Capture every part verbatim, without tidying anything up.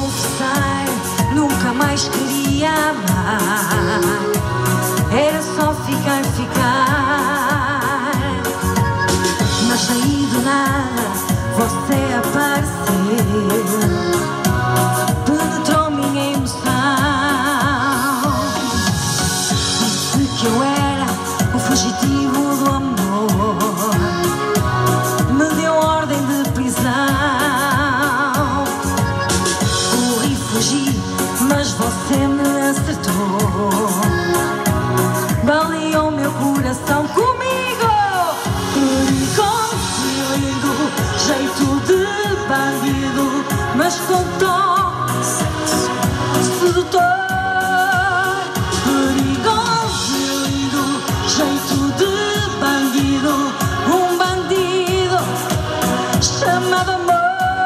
confessar, nunca mais queria amar. Era só ficar, ficar. Mas daí do nada você apareceu, penetrou minha emoção. Disse que eu era o fugitivo do amor, me deu ordem de prisão. Corri, fugi, mas você me acertou, baleou meu coração comigo. Perigoso, jeito de bandido, mas com toque sedutor. Perigoso, jeito de bandido, um bandido chamado amor.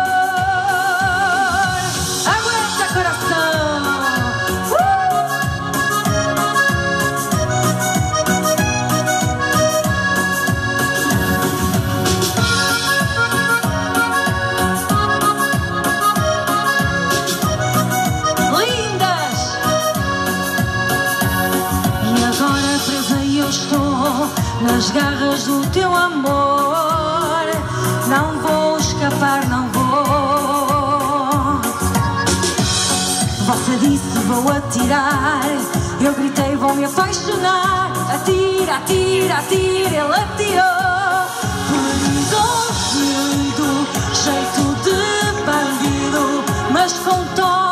Aguenta, coração! Nas garras do teu amor, não vou escapar, não vou. Você disse vou atirar, eu gritei vou me apaixonar. Atira, atira, atira, ele atirou. Perigoso, jeito de bandido, mas com toque